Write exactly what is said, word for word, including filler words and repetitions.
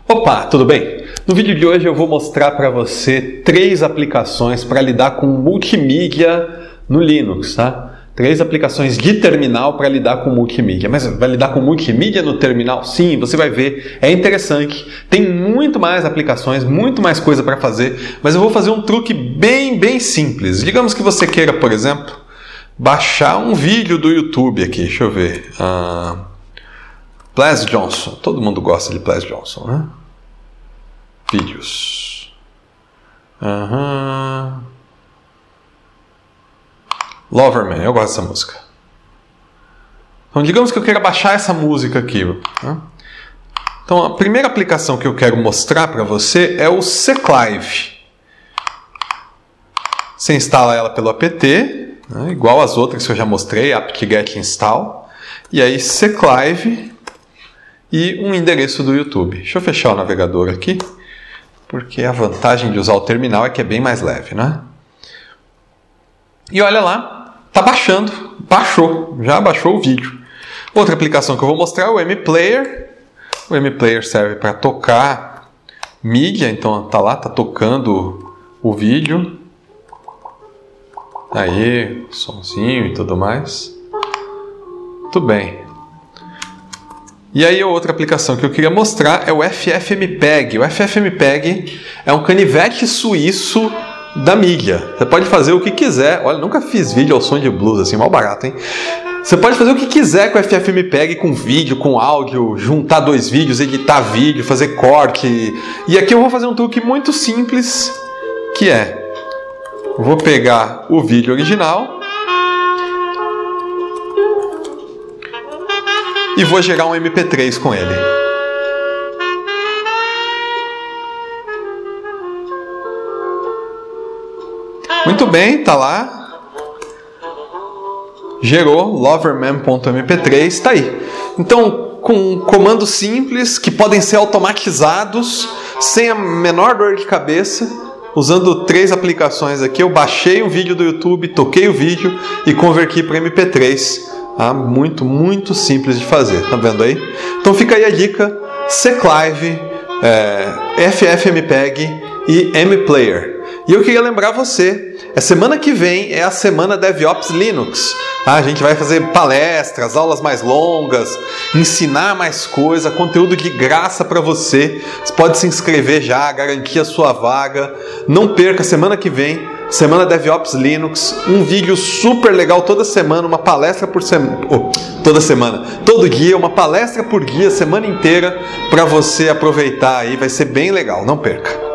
Opa, tudo bem? No vídeo de hoje eu vou mostrar para você três aplicações para lidar com multimídia no Linux, tá? Três aplicações de terminal para lidar com multimídia. Mas vai lidar com multimídia no terminal? Sim, você vai ver, é interessante. Tem muito mais aplicações, muito mais coisa para fazer, mas eu vou fazer um truque bem, bem simples. Digamos que você queira, por exemplo, baixar um vídeo do YouTube aqui, deixa eu ver. Uh, Plas Johnson, todo mundo gosta de Plas Johnson, né? Vídeos. Uhum. Loverman, eu gosto dessa música. Então, digamos que eu queira baixar essa música aqui. Né? Então, a primeira aplicação que eu quero mostrar para você é o CClive. Você instala ela pelo apt, né? Igual as outras que eu já mostrei, apt-get install. E aí, CClive e um endereço do YouTube. Deixa eu fechar o navegador aqui, porque a vantagem de usar o terminal é que é bem mais leve, né? E olha lá, tá baixando, baixou, já baixou o vídeo. Outra aplicação que eu vou mostrar é o MPlayer. O MPlayer serve para tocar mídia, então tá lá, tá tocando o vídeo. Aí, sonzinho e tudo mais. Tudo bem. E aí a outra aplicação que eu queria mostrar é o FFmpeg. O FFmpeg é um canivete suíço da mídia. Você pode fazer o que quiser. Olha, nunca fiz vídeo ao som de blues assim, mal barato, hein? Você pode fazer o que quiser com o FFmpeg, com vídeo, com áudio, juntar dois vídeos, editar vídeo, fazer corte. E aqui eu vou fazer um truque muito simples, que é, eu vou pegar o vídeo original e vou gerar um M P três com ele. Muito bem, tá lá. Gerou loverman ponto m p três, está aí. Então, com comandos simples que podem ser automatizados sem a menor dor de cabeça, usando três aplicações aqui, eu baixei um vídeo do YouTube, toquei o vídeo e converti para M P três. Ah, muito, muito simples de fazer, tá vendo aí? Então fica aí a dica, CClive, é, FFmpeg e MPlayer. E eu queria lembrar você, a semana que vem é a semana DevOps Linux. Ah, a gente vai fazer palestras, aulas mais longas, ensinar mais coisa, conteúdo de graça para você. Você pode se inscrever já, garantir a sua vaga. Não perca, semana que vem, semana DevOps Linux, um vídeo super legal toda semana, uma palestra por semana, oh, toda semana, todo dia, uma palestra por dia, semana inteira, para você aproveitar aí, vai ser bem legal, não perca.